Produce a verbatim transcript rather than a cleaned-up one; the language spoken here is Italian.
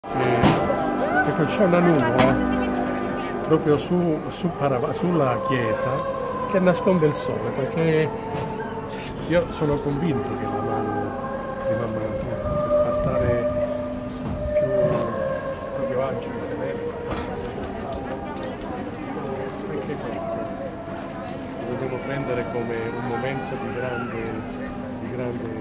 E, ecco, c'è una nuvola proprio su, su Parava, sulla chiesa che nasconde il sole, perché io sono convinto che la mano di Mamma Natura fa stare più proprio agile, anche questo lo devo prendere come un momento di grande, di grande